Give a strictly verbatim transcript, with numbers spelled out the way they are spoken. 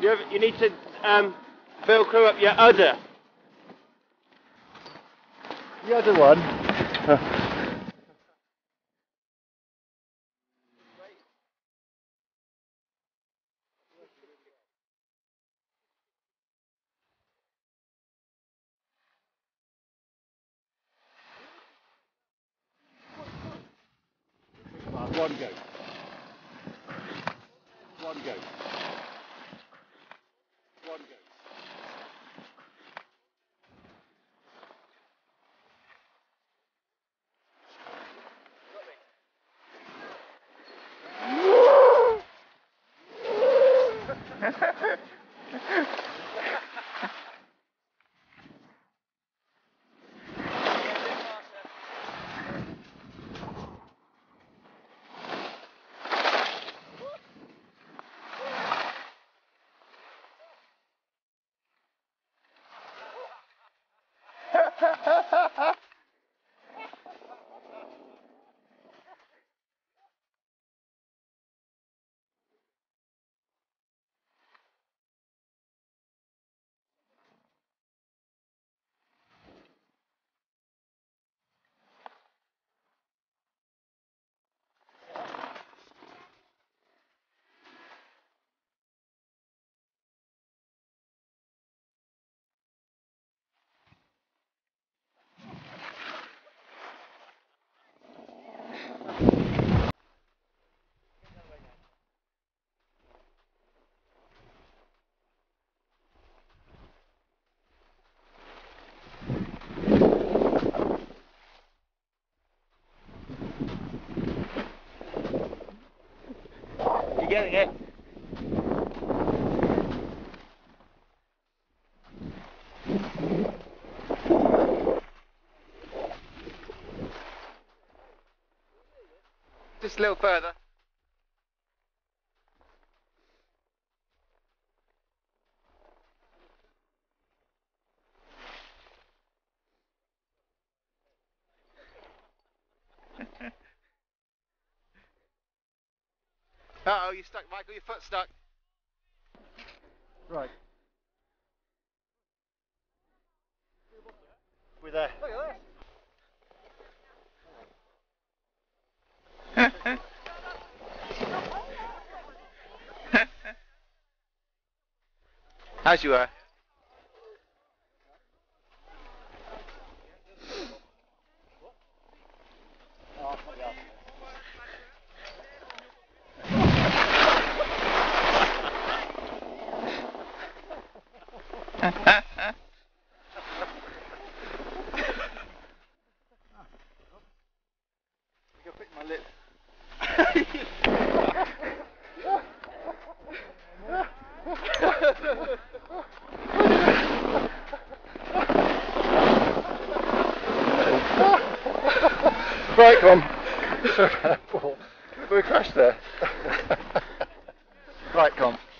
You, have, you need to um, velcro up your udder. The other one. One go. One go. One go. You getting it? Just a little further. Uh oh, you're stuck, Michael, your foot's stuck. Right. We're there. As you were. You'll pick my lip. Right, come on. We crashed there. Right, come on.